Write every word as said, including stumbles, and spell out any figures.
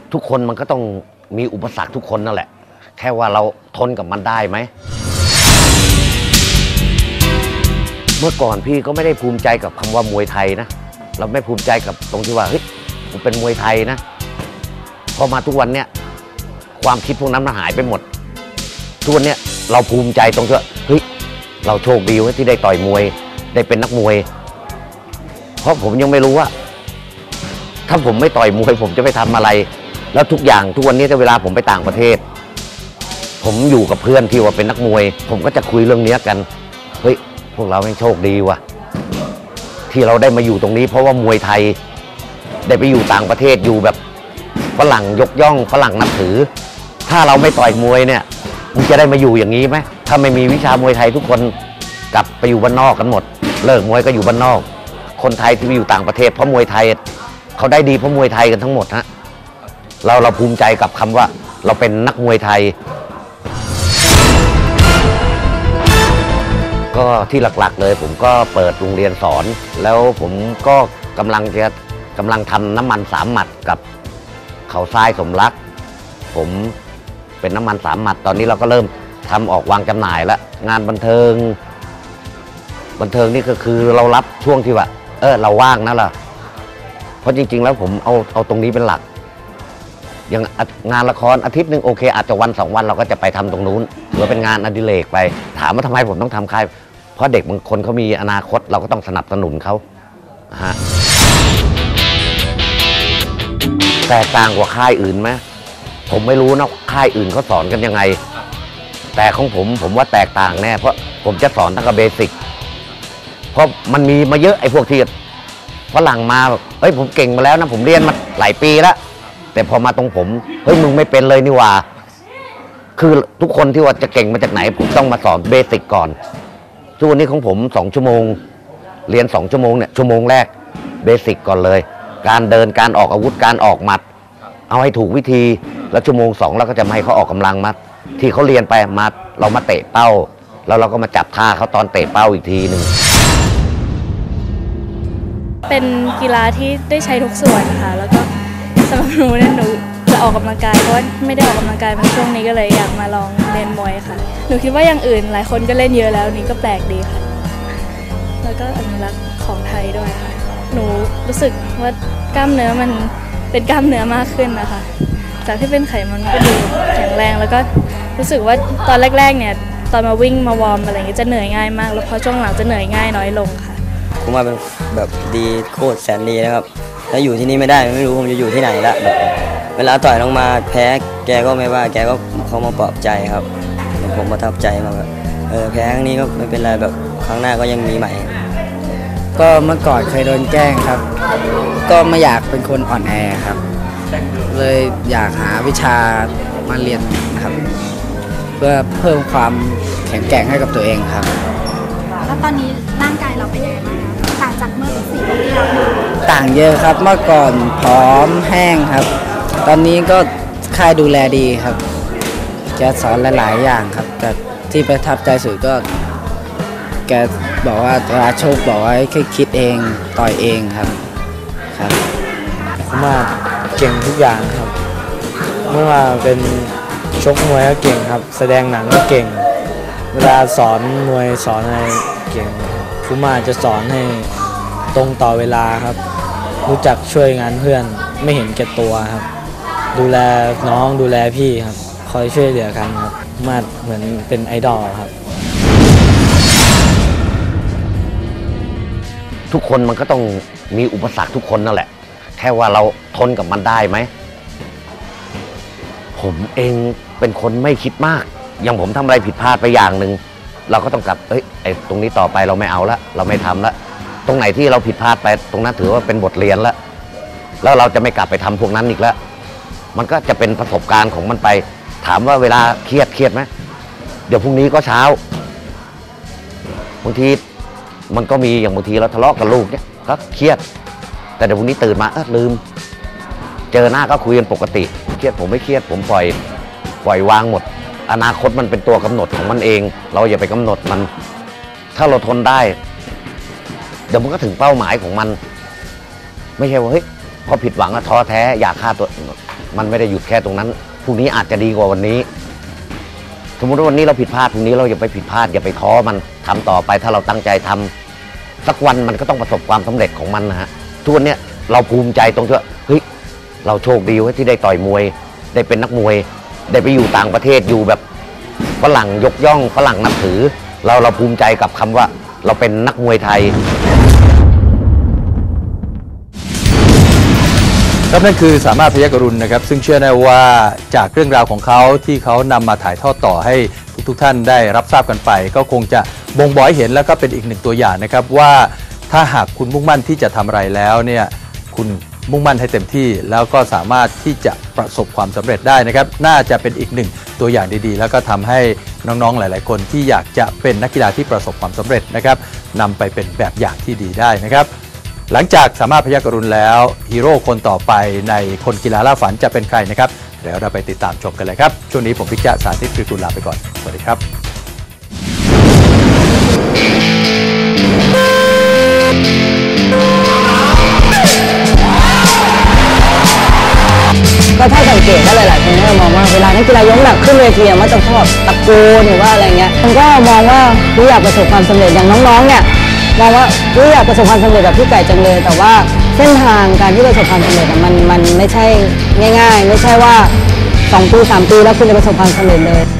ทุกคนมันก็ต้องมีอุปสรรคทุกคนนั่นแหละแค่ว่าเราทนกับมันได้ไหมเมื่อก่อนพี่ก็ไม่ได้ภูมิใจกับคำว่ามวยไทยนะเราไม่ภูมิใจกับตรงที่ว่าเฮ้ยผมเป็นมวยไทยนะพอมาทุกวันเนี้ยความคิดพวกนั้นมันหายไปหมดทุกวันเนี้ยเราภูมิใจตรงที่ว่าเฮ้ยเราโชคดีที่ได้ต่อยมวยได้เป็นนักมวยเพราะผมยังไม่รู้ว่าถ้าผมไม่ต่อยมวยผมจะไปทำอะไรแล้วทุกอย่างทุกวันนี้ถ้าเวลาผมไปต่างประเทศผมอยู่กับเพื่อนที่ว่าเป็นนักมวยผมก็จะคุยเรื่องนี้กันเฮ้ยพวกเราแม่งโชคดีว่ะที่เราได้มาอยู่ตรงนี้เพราะว่ามวยไทยได้ไปอยู่ต่างประเทศอยู่แบบฝรั่งยกย่องฝรั่งนับถือถ้าเราไม่ต่อยมวยเนี่ยมึงจะได้มาอยู่อย่างนี้ไหมถ้าไม่มีวิชามวยไทยทุกคนกลับไปอยู่บ้านนอกกันหมดเลิกมวยก็อยู่บ้านนอกคนไทยที่ไปอยู่ต่างประเทศเพราะมวยไทยเขาได้ดีเพราะมวยไทยกันทั้งหมดฮะเราเราภูมิใจกับคำว่าเราเป็นนักมวยไทยก็ที่หลักๆเลยผมก็เปิดโรงเรียนสอนแล้วผมก็กำลังจะกำลังทำน้ำมันสามหมัดกับเขาทรายสมรักผมเป็นน้ำมันสามหมัดตอนนี้เราก็เริ่มทำออกวางจำหน่ายแล้วงานบันเทิงบันเทิงนี่ก็คือเรารับช่วงที่ว่าเออเราว่างนะล่ะเพราะจริงๆแล้วผมเอาเอาตรงนี้เป็นหลักอย่างงานละครอาทิตย์หนึ่งโอเคอาจจะวันสองวันเราก็จะไปทำตรงนู้นหรือเป็นงานอดิเรกไปถามว่าทำไมผมต้องทำค่ายเพราะเด็กบางคนเขามีอนาคตเราก็ต้องสนับสนุนเขาฮะแตกต่างกว่าค่ายอื่นไหมผมไม่รู้นะค่ายอื่นเขาสอนกันยังไงแต่ของผมผมว่าแตกต่างแน่เพราะผมจะสอนตั้งแต่เบสิกเพราะมันมีมาเยอะไอ้พวกที่ฝรั่งมาแบบเฮ้ยผมเก่งมาแล้วนะผมเรียนมาหลายปีแล้วแต่พอมาตรงผมเฮ้ยมึงไม่เป็นเลยนี่ว่าคือทุกคนที่ว่าจะเก่งมาจากไหนผมต้องมาสอนเบสิกก่อนทุกวันนี้ของผมสองชั่วโมงเรียนสองชั่วโมงเนี่ยชั่วโมงแรกเบสิกก่อนเลยการเดินการออกอาวุธการออกหมัดเอาให้ถูกวิธีแล้วชั่วโมงสองเราก็จะมาให้เขาออกกำลังมาที่เขาเรียนไปมาเรามาเตะเป้าแล้วเราก็มาจับท่าเขาตอนเตะเป้าอีกทีหนึ่งเป็นกีฬาที่ได้ใช้ทุกส่วนค่ะแล้วก็สำหรับหนูเนี่ยหนูจะออกกำลังกายเพราะว่าไม่ได้ออกกำลังกายมาช่วงนี้ก็เลยอยากมาลองเล่นมวยค่ะหนูคิดว่าอย่างอื่นหลายคนก็เล่นเยอะแล้วนี่ก็แปลกดีค่ะแล้วก็อนุรักษ์ของไทยด้วยค่ะหนูรู้สึกว่ากล้ามเนื้อมันเป็นกล้ามเนื้อมากขึ้นนะคะจากที่เป็นไขมันก็ดูแข็งแรงแล้วก็รู้สึกว่าตอนแรกๆเนี่ยตอนมาวิ่งมาวอร์มอะไรอย่างเงี้ยจะเหนื่อยง่ายมากแล้วพอช่วงหลังจะเหนื่อยง่ายน้อยลงค่ะผมว่าเป็นแบบดีโคตรแสนดีนะครับถ้าอยู่ที่นี่ไม่ได้ไม่รู้ผมจะอยู่ที่ไหนละแบบเวลาต่อยลงมาแพ้แกก็ไม่ว่าแกก็เขามาปลอบใจครับผมประทับใจมากแบบเออแพ้ครั้งนี้ก็ไม่เป็นไรแบบครั้งหน้าก็ยังมีใหม่ก็เมื่อก่อนเคยโดนแกล้งครับก็ไม่อยากเป็นคนอ่อนแอครับเลยอยากหาวิชามาเรียนครับเพื่อเพิ่มความแข็งแกร่งให้กับตัวเองครับแล้วตอนนี้ร่างกายเราเป็นยังไงบ้างต่างจากเมื่อสี่ปีที่แล้วต่างเยอะครับเมื่อก่อนผอมแห้งครับตอนนี้ก็ค่ายดูแลดีครับแกสอนหลายๆอย่างครับแต่ที่ประทับใจสุดก็แกบอกว่าเวลาโชคบอกว่าให้คิดเองต่อยเองครับครับผมว่าเก่งทุกอย่างครับไม่ว่าเป็นชกมวยก็เก่งครับแสดงหนังก็เก่งเวลาสอนมวยสอนอะไรเก่งผมมาจะสอนให้ตรงต่อเวลาครับรู้จักช่วยงานเพื่อนไม่เห็นแก่ตัวครับดูแลน้องดูแลพี่ครับคอยช่วยเหลือกันครับมาเหมือนเป็นไอดอลครับทุกคนมันก็ต้องมีอุปสรรคทุกคนนั่นแหละแค่ว่าเราทนกับมันได้ไหมผมเองเป็นคนไม่คิดมากอย่างผมทำอะไรผิดพลาดไปอย่างหนึ่งเราก็ต้องกลับเอ้ยไอ้ตรงนี้ต่อไปเราไม่เอาละเราไม่ทำละตรงไหนที่เราผิดพลาดไปตรงนั้นถือว่าเป็นบทเรียนละแล้วเราจะไม่กลับไปทำพวกนั้นอีกแล้วมันก็จะเป็นประสบการณ์ของมันไปถามว่าเวลาเครียดเครียดไหมเดี๋ยวพรุ่งนี้ก็เช้าบางทีมันก็มีอย่างบางทีเราทะเลาะกับลูกเนี่ยก็เครียดแต่เดี๋ยวพรุ่งนี้ตื่นมาเออลืมเจอหน้าก็คุยกันปกติเครียดผมไม่เครียดผมปล่อยปล่อยวางหมดอนาคตมันเป็นตัวกำหนดของมันเองเราอย่าไปกำหนดมันถ้าเราทนได้เดี๋ยวมันก็ถึงเป้าหมายของมันไม่ใช่ว่าเฮ้ยพอผิดหวังแล้วท้อแท้อยากฆ่าตัวมันไม่ได้หยุดแค่ตรงนั้นพรุ่งนี้อาจจะดีกว่าวันนี้สมมติว่าวันนี้เราผิดพลาดพรุ่งนี้เราอย่าไปผิดพลาดอย่าไปท้อมันทำต่อไปถ้าเราตั้งใจทำสักวันมันก็ต้องประสบความสำเร็จของมันนะฮะทุกวันนี้เราภูมิใจตรงที่ว่าเฮ้ยเราโชคดีที่ได้ต่อยมวยได้เป็นนักมวยได้ไปอยู่ต่างประเทศอยู่แบบฝรั่งยกย่องฝรั่งนับถือเราเราภูมิใจกับคำว่าเราเป็นนักมวยไทยครับนั่นคือสามารถพยัคฆ์อรุณนะครับซึ่งเชื่อแน่ว่าจากเรื่องราวของเขาที่เขานำมาถ่ายทอดต่อให้ทุกๆท่านได้รับทราบกันไป ก็คงจะบ่งบอกให้เห็นแล้วก็เป็นอีกหนึ่งตัวอย่างนะครับว่าถ้าหากคุณมุ่งมั่นที่จะทำอะไรแล้วเนี่ยคุณมุ่งมั่นให้เต็มที่แล้วก็สามารถที่จะประสบความสำเร็จได้นะครับน่าจะเป็นอีกหนึ่งตัวอย่างดีๆแล้วก็ทำให้น้องๆหลายๆคนที่อยากจะเป็นนักกีฬาที่ประสบความสำเร็จนะครับนำไปเป็นแบบอย่างที่ดีได้นะครับหลังจากสามารถพยัคฆ์อรุณแล้วฮีโร่คนต่อไปในคนกีฬาล่าฝันจะเป็นใครนะครับเดี๋ยวเราไปติดตามชมกันเลยครับช่วงนี้ผมพิกจะสาธิตกฤตุลลาไปก่อนสวัสดีครับก็ถ้าสังเกตก็หลายๆคนก็มองว่าเวลานักกีฬายกน้ำหนักขึ้นเวทีมันจะชอบตะโกนหรือว่าอะไรเงี้ยมันก็มองว่ารู้อยากประสบความสำเร็จอย่างน้องๆเนี่ยมองว่ารู้อยากประสบความสำเร็จแบบพี่ไก่จังเลยแต่ว่าเส้นทางการที่ประสบความสำเร็จมันมันไม่ใช่ง่ายๆไม่ใช่ว่าสองปีสามปีแล้วคุณจะประสบความสำเร็จเลย